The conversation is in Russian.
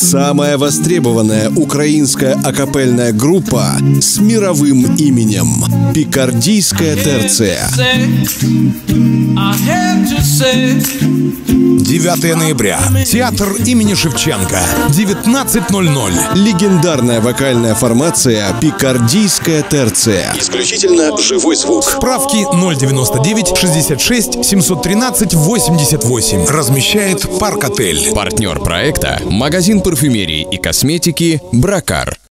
Самая востребованная украинская акапельная группа с мировым именем «Пикардийская терция». 9 ноября. Театр имени Шевченко. 19:00. Легендарная вокальная формация «Пикардийская терция». Исключительно живой звук. Справки 099 66 713 88. Размещает Парк-отель. Партнер проекта – магазин парфюмерии и косметики «Бракар».